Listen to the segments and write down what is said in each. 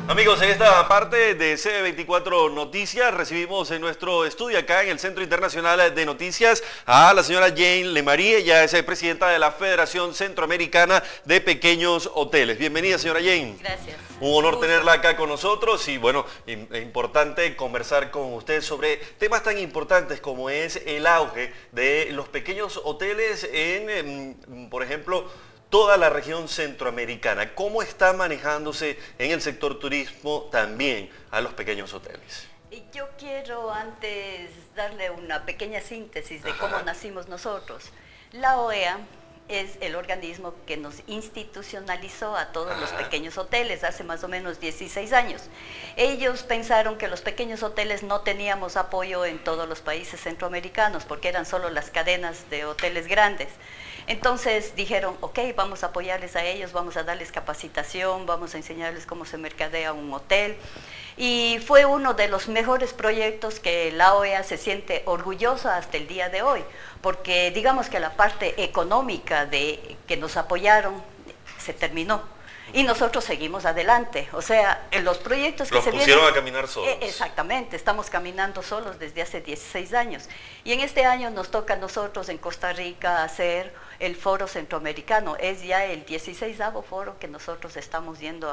Amigos, en esta parte de CB24 Noticias recibimos en nuestro estudio acá en el Centro Internacional de Noticias a la señora Jane Lemarie. Ella es presidenta de la Federación Centroamericana de Pequeños Hoteles. Bienvenida, señora Jane. Gracias. Un honor tenerla acá con nosotros y bueno, es importante conversar con usted sobre temas tan importantes como es el auge de los pequeños hoteles en, por ejemplo, toda la región centroamericana. ¿Cómo está manejándose en el sector turismo también a los pequeños hoteles? Yo quiero antes darle una pequeña síntesis de cómo nacimos nosotros. La OEA es el organismo que nos institucionalizó a todos los pequeños hoteles hace más o menos 16 años. Ellos pensaron que los pequeños hoteles no teníamos apoyo en todos los países centroamericanos porque eran solo las cadenas de hoteles grandes. Entonces dijeron, ok, vamos a apoyarles a ellos, vamos a darles capacitación, vamos a enseñarles cómo se mercadea un hotel. Y fue uno de los mejores proyectos que la OEA se siente orgullosa hasta el día de hoy, porque digamos que la parte económica de que nos apoyaron se terminó. Y nosotros seguimos adelante, o sea, en los proyectos que se vienen... Los pusieron a caminar solos. Exactamente, estamos caminando solos desde hace 16 años. Y en este año nos toca a nosotros en Costa Rica hacer el Foro Centroamericano. Es ya el 16º foro que nosotros estamos yendo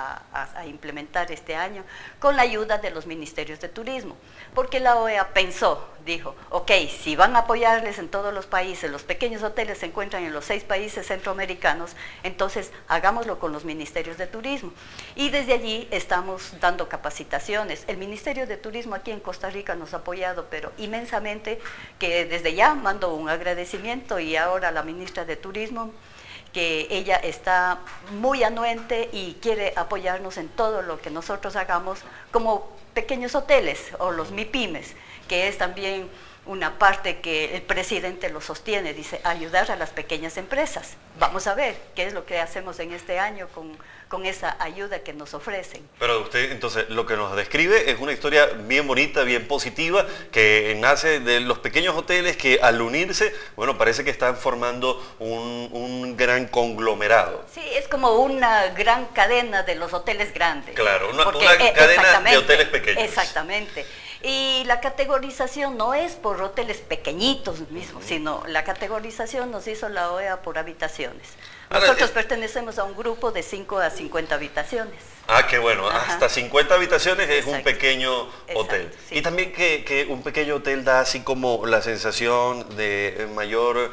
a implementar este año con la ayuda de los ministerios de turismo. Porque la OEA pensó, dijo, ok, si van a apoyarles en todos los países, los pequeños hoteles se encuentran en los 6 países centroamericanos, entonces hagámoslo con los ministerios de turismo. Y desde allí estamos dando capacitaciones. El Ministerio de Turismo aquí en Costa Rica nos ha apoyado, pero inmensamente, que desde ya mando un agradecimiento, y ahora la ministra de Turismo, que ella está muy anuente y quiere apoyarnos en todo lo que nosotros hagamos como pequeños hoteles o los MIPYMES, que es también una parte que el presidente lo sostiene, dice, ayudar a las pequeñas empresas. Vamos a ver qué es lo que hacemos en este año con esa ayuda que nos ofrecen. Pero usted, entonces, lo que nos describe es una historia bien bonita, bien positiva, que nace de los pequeños hoteles que al unirse, bueno, parece que están formando un gran conglomerado. Sí, es como una gran cadena de los hoteles grandes. Claro, una cadena de hoteles pequeños. Exactamente. Y la categorización no es por hoteles pequeñitos mismos, sino la categorización nos hizo la OEA por habitaciones. Nosotros pertenecemos a un grupo de 5 a 50 habitaciones. Ah, qué bueno. Hasta 50 habitaciones es un pequeño hotel. Exacto, sí. Y también que un pequeño hotel da así como la sensación de mayor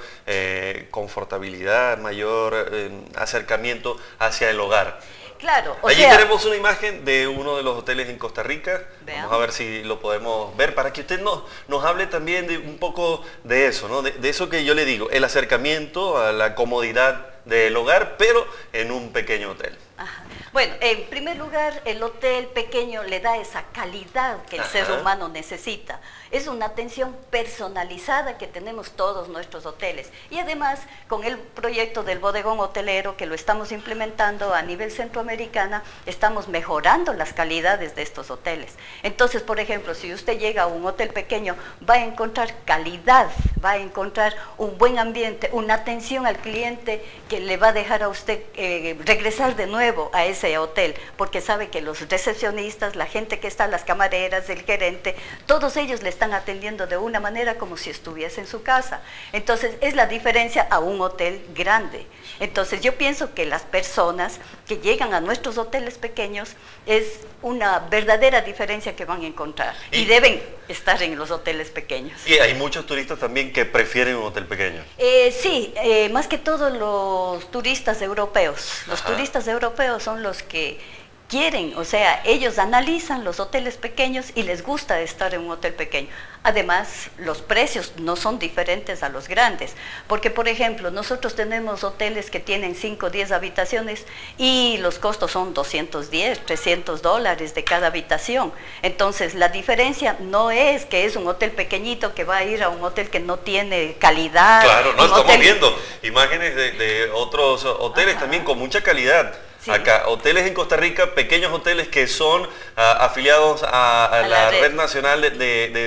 confortabilidad, mayor acercamiento hacia el hogar. Claro, Allí tenemos una imagen de uno de los hoteles en Costa Rica. Veamos. Vamos a ver si lo podemos ver para que usted nos hable también de un poco de eso, ¿no? De eso que yo le digo, el acercamiento a la comodidad del hogar, pero en un pequeño hotel. Ajá. Bueno, en primer lugar, el hotel pequeño le da esa calidad que el ser humano necesita. Es una atención personalizada que tenemos todos nuestros hoteles. Y además, con el proyecto del bodegón hotelero, que lo estamos implementando a nivel centroamericana, estamos mejorando las calidades de estos hoteles. Entonces, por ejemplo, si usted llega a un hotel pequeño, va a encontrar calidad, va a encontrar un buen ambiente, una atención al cliente que le va a dejar a usted regresar de nuevo a ese hotel, porque sabe que los recepcionistas, la gente que está, las camareras, el gerente, todos ellos le están atendiendo de una manera como si estuviese en su casa. Entonces es la diferencia a un hotel grande. Entonces yo pienso que las personas que llegan a nuestros hoteles pequeños es una verdadera diferencia que van a encontrar y deben estar en los hoteles pequeños. Y hay muchos turistas también que prefieren un hotel pequeño. Sí, más que todo los turistas europeos. Los turistas europeos son los que quieren, o sea, ellos analizan los hoteles pequeños y les gusta estar en un hotel pequeño. Además, los precios no son diferentes a los grandes, porque por ejemplo, nosotros tenemos hoteles que tienen 5 o 10 habitaciones y los costos son $210, $300 de cada habitación. Entonces, la diferencia no es que es un hotel pequeñito que va a ir a un hotel que no tiene calidad. Claro, no estamos viendo imágenes de otros hoteles también con mucha calidad. Sí. Acá, hoteles en Costa Rica, pequeños hoteles que son afiliados a la red nacional de pequeños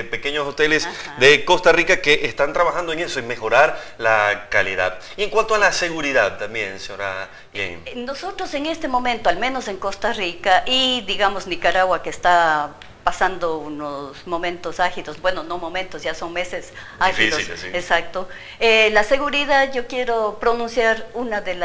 hoteles Ajá. de Costa Rica que están trabajando en eso, en mejorar la calidad. Y en cuanto a la seguridad también, señora Jane. Nosotros en este momento, al menos en Costa Rica y digamos Nicaragua, que está pasando unos momentos ágidos, bueno, no momentos, ya son meses ágidos. Difíciles, sí. Exacto. La seguridad, yo quiero pronunciar una de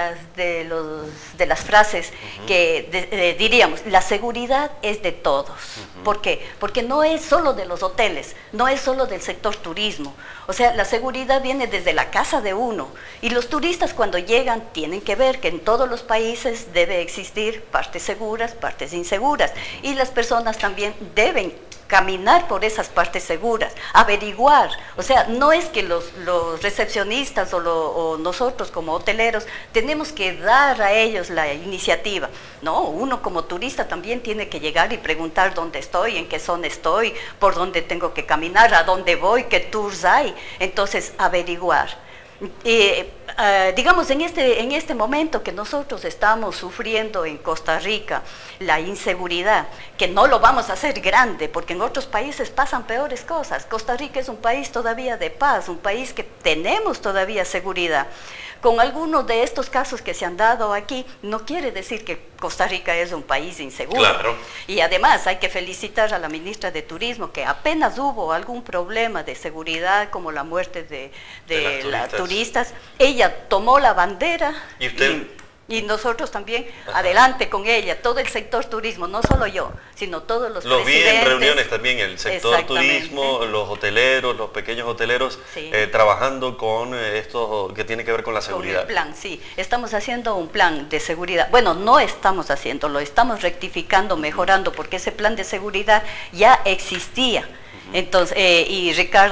las frases que diríamos, la seguridad es de todos. ¿Por qué? Porque no es solo de los hoteles, no es solo del sector turismo. O sea, la seguridad viene desde la casa de uno. Y los turistas cuando llegan tienen que ver que en todos los países debe existir partes seguras, partes inseguras. Y las personas también deben caminar por esas partes seguras, averiguar. O sea, no es que los recepcionistas o nosotros como hoteleros tenemos que dar a ellos la iniciativa. No, uno como turista también tiene que llegar y preguntar dónde estoy, en qué zona estoy, por dónde tengo que caminar, a dónde voy, qué tours hay. Entonces, averiguar. Digamos, en este momento que nosotros estamos sufriendo en Costa Rica, la inseguridad, que no lo vamos a hacer grande, porque en otros países pasan peores cosas. Costa Rica es un país todavía de paz, un país que tenemos todavía seguridad. Con algunos de estos casos que se han dado aquí, no quiere decir que Costa Rica es un país inseguro. Claro. Y además hay que felicitar a la ministra de Turismo, que apenas hubo algún problema de seguridad, como la muerte de las turistas, ella tomó la bandera. ¿Y usted? Y nosotros también, adelante con ella, todo el sector turismo, no solo yo, sino todos los Los vi presidentes. en reuniones también, el sector turismo, los hoteleros, los pequeños hoteleros, sí, trabajando con esto que tiene que ver con la seguridad. Con el plan, sí, estamos haciendo un plan de seguridad. Bueno, no estamos haciendo, lo estamos rectificando, mejorando, porque ese plan de seguridad ya existía. Entonces, y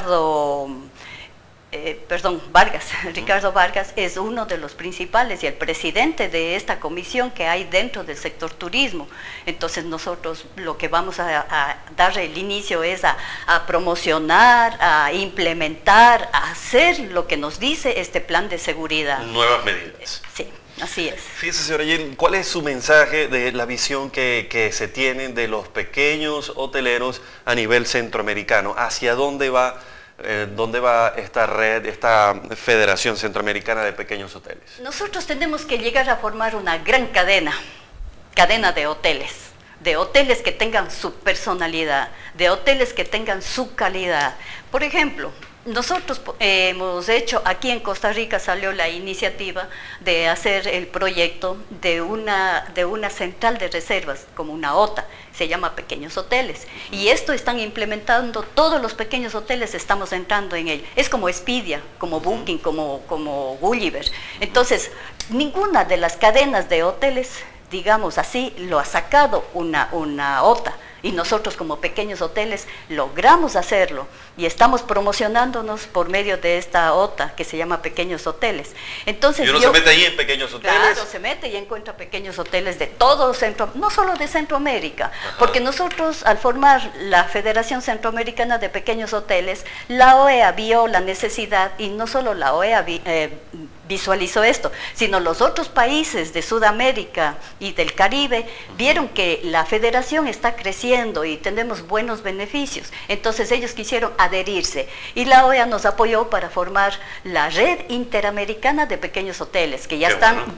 Ricardo Vargas es uno de los principales y el presidente de esta comisión que hay dentro del sector turismo. Entonces nosotros lo que vamos a dar el inicio es a promocionar, a implementar, a hacer lo que nos dice este plan de seguridad. Nuevas medidas. Sí. Así es. Fíjese, señora Jane, ¿cuál es su mensaje de la visión que se tiene de los pequeños hoteleros a nivel centroamericano? ¿Hacia dónde va esta red, esta Federación Centroamericana de Pequeños Hoteles? Nosotros tenemos que llegar a formar una gran cadena de hoteles que tengan su personalidad, de hoteles que tengan su calidad. Por ejemplo, nosotros hemos hecho, aquí en Costa Rica salió la iniciativa de hacer el proyecto de una central de reservas, como una OTA, se llama Pequeños Hoteles. Y esto están implementando, todos los pequeños hoteles estamos entrando en ello. Es como Expedia, como Booking, como Gulliver. Entonces, ninguna de las cadenas de hoteles, digamos así, lo ha sacado una OTA. Y nosotros como pequeños hoteles logramos hacerlo y estamos promocionándonos por medio de esta OTA que se llama Pequeños Hoteles. Entonces, ¿y uno se mete ahí en pequeños hoteles? Claro, se mete y encuentra pequeños hoteles de todo no solo de Centroamérica, porque nosotros al formar la Federación Centroamericana de Pequeños Hoteles, la OEA vio la necesidad, y no solo la OEA visualizó esto, sino los otros países de Sudamérica y del Caribe vieron que la federación está creciendo y tenemos buenos beneficios. Entonces ellos quisieron adherirse y la OEA nos apoyó para formar la Red Interamericana de Pequeños Hoteles, que ya están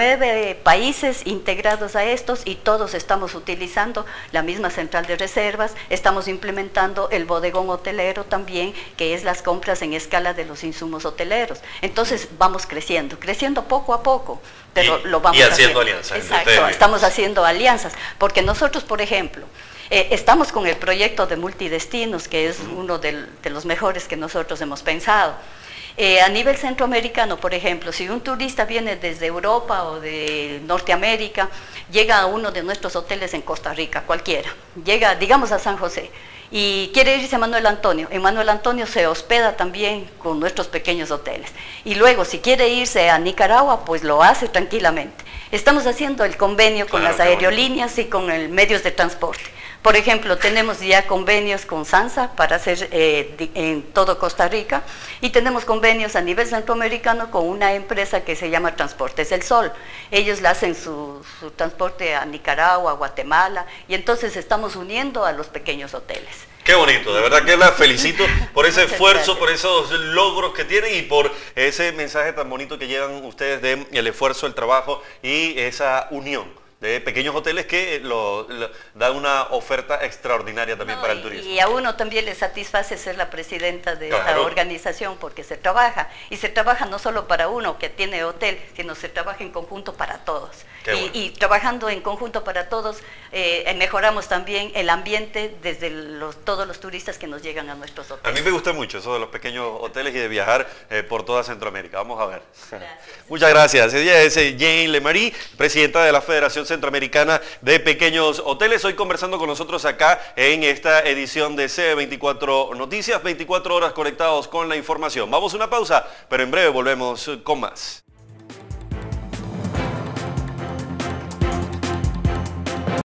19 países integrados a estos y todos estamos utilizando la misma central de reservas, estamos implementando el bodegón hotelero también, que es las compras en escala de los insumos hoteleros. Entonces vamos creciendo poco a poco, pero lo vamos haciendo alianzas. Exacto, estamos haciendo alianzas, porque nosotros, por ejemplo, estamos con el proyecto de multidestinos, que es uno de los mejores que nosotros hemos pensado. A nivel centroamericano, por ejemplo, si un turista viene desde Europa o de Norteamérica, llega a uno de nuestros hoteles en Costa Rica, cualquiera, llega, digamos, a San José, y quiere irse a Manuel Antonio. En Manuel Antonio se hospeda también con nuestros pequeños hoteles. Y luego, si quiere irse a Nicaragua, pues lo hace tranquilamente. Estamos haciendo el convenio con las aerolíneas y con medios de transporte, Por ejemplo, tenemos ya convenios con SANSA para hacer en todo Costa Rica y tenemos convenios a nivel centroamericano con una empresa que se llama Transportes del Sol. Ellos le hacen su transporte a Nicaragua, Guatemala y entonces estamos uniendo a los pequeños hoteles. Qué bonito, de verdad que la felicito por ese esfuerzo, gracias. por esos logros que tienen y por ese mensaje tan bonito que llevan ustedes de el esfuerzo, el trabajo y esa unión de pequeños hoteles que dan una oferta extraordinaria también para el turismo. Y a uno también le satisface ser la presidenta de esta Claro. organización porque se trabaja, y se trabaja no solo para uno que tiene hotel, sino se trabaja en conjunto para todos. Qué bueno. Y trabajando en conjunto para todos, mejoramos también el ambiente desde todos los turistas que nos llegan a nuestros A hoteles. mí me gusta mucho eso de los pequeños hoteles y de viajar por toda Centroamérica. Vamos a ver. Gracias. Muchas gracias. Ella es Jane Lemarie, presidenta de la Federación Centroamericana de Pequeños Hoteles. Hoy conversando con nosotros acá en esta edición de CB24 Noticias, 24 horas conectados con la información. Vamos a una pausa, pero en breve volvemos con más.